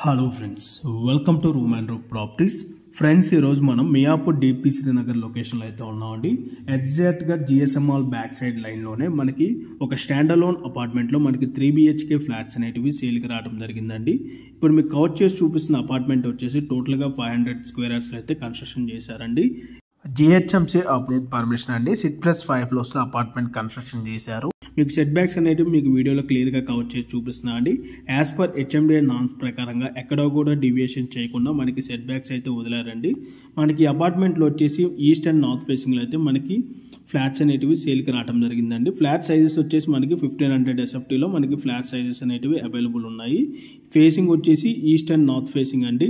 Hello friends, welcome to room and room properties. Friends, ఈరోజు మనం Miyapur DP Srinagar లొకేషన్లో అయితే ఉన్నామండి. ఎగ్జాక్ట్గా జిఎస్ఎం మాల్ బ్యాక్ సైడ్ లైన్లోనే మనకి ఒక స్టాండ్ అలోన్ అపార్ట్మెంట్లో మనకి 3 BHK ఫ్లాట్స్ అనేటివి సేల్కి రావడం జరిగిందండి. ఇప్పుడు మీకు కవర్ చేసి చూపిస్తున్న అపార్ట్మెంట్ వచ్చేసి టోటల్గా 500 స్క్వేర్ యార్డ్స్లో అయితే కన్స్ట్రక్షన్ చేశారండి. జిహెచ్ఎంసీ అప్రూవ్డ్ పర్మిషన్ అండి. 6+5 ఫ్లోర్స్లో అపార్ట్మెంట్ కన్స్ట్రక్షన్ చేశారు. మీకు సెట్ బ్యాక్స్ అనేవి మీకు వీడియోలో క్లియర్గా కవర్ చేసి చూపిస్తున్నా అండి. యాజ్ పర్ HMDA నార్మ్స్ ప్రకారంగా ఎక్కడో కూడా డీవియేషన్ చేయకుండా మనకి సెట్ బ్యాక్స్ అయితే వదిలారండి. మనకి అపార్ట్మెంట్లో వచ్చేసి ఈస్ట్ అండ్ నార్త్ ఫేసింగ్లో అయితే మనకి ఫ్లాట్స్ అనేటివి సేల్కి రావడం జరిగిందండి. ఫ్లాట్ సైజెస్ వచ్చేసి మనకి 1500 SFTలో మనకి ఫ్లాట్ సైజెస్ అనేటివి అవైలబుల్ ఉన్నాయి. ఫేసింగ్ వచ్చేసి ఈస్ట్ అండ్ నార్త్ ఫేసింగ్ అండి.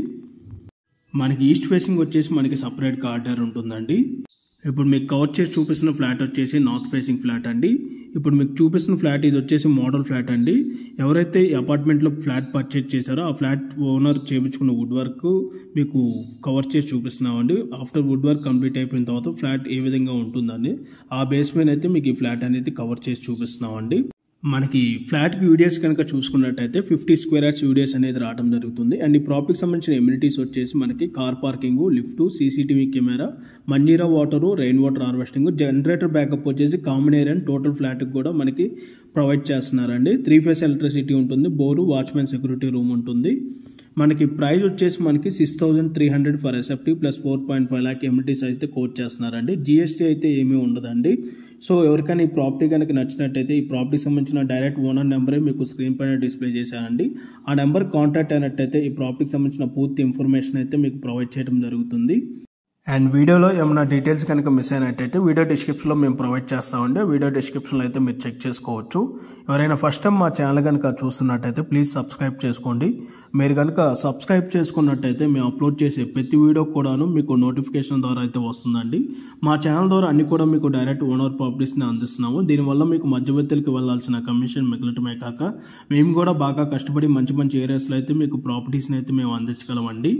మనకి ఈస్ట్ ఫేసింగ్ వచ్చేసి మనకి సపరేట్ కార్డర్ ఉంటుందండి. ఇప్పుడు మీకు కవర్ చేసి చూపిస్తున్న ఫ్లాట్ వచ్చేసి నార్త్ ఫేసింగ్ ఫ్లాట్ అండి. ఇప్పుడు మీకు చూపిస్తున్న ఫ్లాట్ ఇది వచ్చేసి మోడల్ ఫ్లాట్ అండి. ఎవరైతే ఈ అపార్ట్మెంట్లో ఫ్లాట్ పర్చేజ్ చేశారో ఆ ఫ్లాట్ ఓనర్ చేయించుకున్న వుడ్ వర్క్ మీకు కవర్ చేసి చూపిస్తున్నామండి. ఆఫ్టర్ వుడ్ వర్క్ కంప్లీట్ అయిపోయిన తర్వాత ఫ్లాట్ ఏ విధంగా ఉంటుందని ఆ బేస్ మీద అయితే మీకు ఈ ఫ్లాట్ అనేది కవర్ చేసి చూపిస్తున్నామండి. మనకి ఫ్లాట్ వీడియోస్ కనుక చూసుకున్నట్టయితే 50 స్క్వేర్ యార్డ్స్ వీడియోస్ అనేది రావడం జరుగుతుంది. అండ్ ఈ ప్రాపర్టీకి సంబంధించిన ఎమ్యూనిటీస్ వచ్చేసి మనకి car parking, lift, CCTV camera, Manjira water, rain water harvesting, generator backup వచ్చేసి కామన్ ఏరియా అండ్ టోటల్ ఫ్లాట్కి కూడా మనకి ప్రొవైడ్ చేస్తున్నారండి. 3 ఫేస్ ఎలక్ట్రిసిటీ ఉంటుంది, బోరు, వాచ్మెన్ సెక్యూరిటీ రూమ్ ఉంటుంది. మనకి ప్రైస్ వచ్చేసి మనకి 6300 for SFT plus 4.5 lakh amenities అయితే కోట్ చేస్తున్నారండి. GST అయితే ఏమీ ఉండదండి. సో ఎవరికైనా ఈ ప్రాపర్టీ కనుక నచ్చినట్టయితే ఈ ప్రాపర్టీకి సంబంధించిన డైరెక్ట్ ఓనర్ నెంబరే మీకు స్క్రీన్ పైన డిస్ప్లే చేశానండి. ఆ నెంబర్ కాంటాక్ట్ అయినట్టయితే ఈ ప్రాపర్టీకి సంబంధించిన పూర్తి ఇన్ఫర్మేషన్ అయితే మీకు ప్రొవైడ్ చేయడం జరుగుతుంది. అండ్ వీడియోలో ఏమైనా డీటెయిల్స్ కనుక మిస్ అయినట్టయితే వీడియో డిస్క్రిప్షన్లో మేము ప్రొవైడ్ చేస్తామండి. వీడియో డిస్క్రిప్షన్లో అయితే మీరు చెక్ చేసుకోవచ్చు. ఎవరైనా ఫస్ట్ టైం మా ఛానల్ కనుక చూస్తున్నట్టయితే ప్లీజ్ సబ్స్క్రైబ్ చేసుకోండి. మీరు కనుక సబ్స్క్రైబ్ చేసుకున్నట్టయితే మేము అప్లోడ్ చేసే ప్రతి వీడియో కూడాను మీకు నోటిఫికేషన్ ద్వారా అయితే వస్తుందండి. మా ఛానల్ ద్వారా అన్ని కూడా మీకు డైరెక్ట్ ఓనర్ ప్రాపర్టీస్ని అందిస్తున్నాము. దీనివల్ల మీకు మధ్యవర్తులకి వెళ్ళాల్సిన కమిషన్ మిగలటమే కాక మేము కూడా బాగా కష్టపడి మంచి మంచి ఏరియాస్లో అయితే మీకు ప్రాపర్టీస్ని అయితే మేము అందించగలమండి.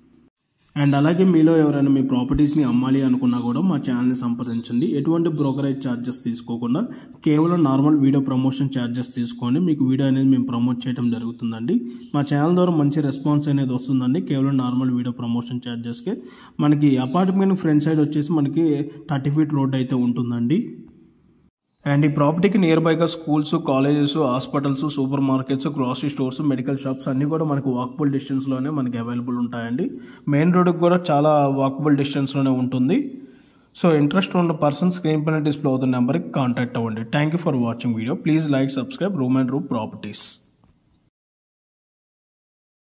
అండ్ అలాగే మీలో ఎవరైనా మీ ప్రాపర్టీస్ని అమ్మాలి అనుకున్నా కూడా మా ఛానల్ని సంప్రదించండి. ఎటువంటి బ్రోకరేజ్ ఛార్జెస్ తీసుకోకుండా కేవలం నార్మల్ వీడియో ప్రమోషన్ ఛార్జెస్ తీసుకొని మీకు వీడియో అనేది మేము ప్రమోట్ చేయడం జరుగుతుందండి. మా ఛానల్ ద్వారా మంచి రెస్పాన్స్ అనేది వస్తుందండి. కేవలం నార్మల్ వీడియో ప్రమోషన్ ఛార్జెస్కే. మనకి అపార్ట్మెంట్ ఫ్రంట్ సైడ్ వచ్చేసి మనకి 30 feet రోడ్ అయితే ఉంటుందండి. అండ్ ఈ ప్రాపర్టీకి నియర్ బైగా schools, colleges, hospitals, super markets, grocery stores, medical shops అన్నీ కూడా మనకు వాకబుల్ డిస్టెన్స్లోనే మనకి అవైలబుల్ ఉంటాయండి. మెయిన్ రోడ్కి కూడా చాలా వాకబుల్ డిస్టెన్స్లోనే ఉంటుంది. సో ఇంట్రెస్ట్ ఉన్న పర్సన్ స్క్రీన్ పైన డిస్ప్లే అవుతున్న నెంబర్కి కాంటాక్ట్ అవ్వండి. Thank you for watching video. Please like, subscribe room and room properties.